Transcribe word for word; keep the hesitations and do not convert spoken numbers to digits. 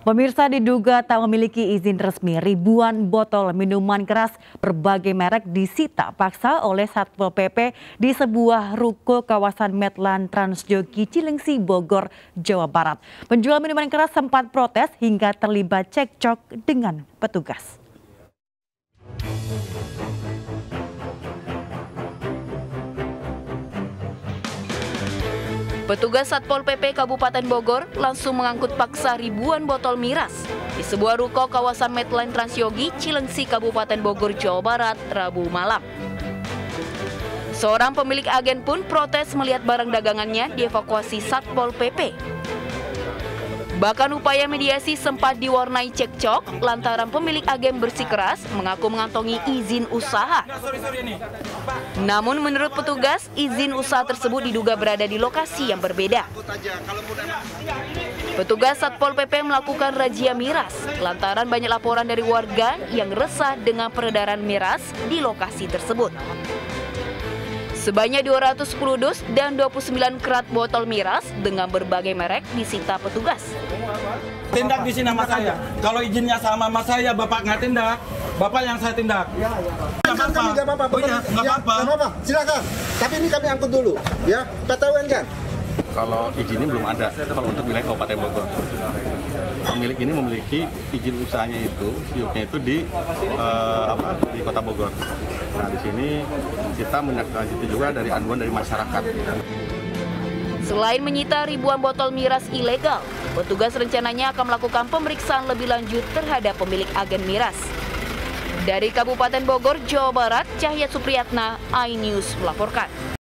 Pemirsa, diduga tak memiliki izin resmi, ribuan botol minuman keras berbagai merek disita paksa oleh Satpol P P di sebuah ruko kawasan Medland Transyogi Cilengsi, Bogor, Jawa Barat. Penjual minuman keras sempat protes hingga terlibat cekcok dengan petugas. Petugas Satpol P P Kabupaten Bogor langsung mengangkut paksa ribuan botol miras di sebuah ruko kawasan Medland Transyogi, Cilengsi, Kabupaten Bogor, Jawa Barat, Rabu malam. Seorang pemilik agen pun protes melihat barang dagangannya dievakuasi Satpol P P. Bahkan upaya mediasi sempat diwarnai cekcok lantaran pemilik agen bersikeras mengaku mengantongi izin usaha. Namun menurut petugas, izin usaha tersebut diduga berada di lokasi yang berbeda. Petugas Satpol P P melakukan razia miras lantaran banyak laporan dari warga yang resah dengan peredaran miras di lokasi tersebut. Sebanyak dua ratus sepuluh dus dan dua puluh sembilan kerat botol miras dengan berbagai merek disita petugas. Tindak di sini sama saya. Kalau izinnya sama sama saya, Bapak nggak tindak. Bapak yang saya tindak. Ya, ya. Nggak apa-apa. Nggak apa-apa. Oh, ya, nggak ya, apa-apa. nggak apa-apa. Silakan. Tapi ini kami angkut dulu. Ya, P T U N kan? Kalau izinnya belum ada, kalau untuk wilayah Kabupaten Bogor. Pemilik ini memiliki izin usahanya itu, siupnya itu di uh, apa di Kota Bogor. Nah, di sini kita menindaklanjuti juga dari aduan dari masyarakat. Selain menyita ribuan botol miras ilegal, petugas rencananya akan melakukan pemeriksaan lebih lanjut terhadap pemilik agen miras. Dari Kabupaten Bogor, Jawa Barat, Cahya Supriyatna, iNews melaporkan.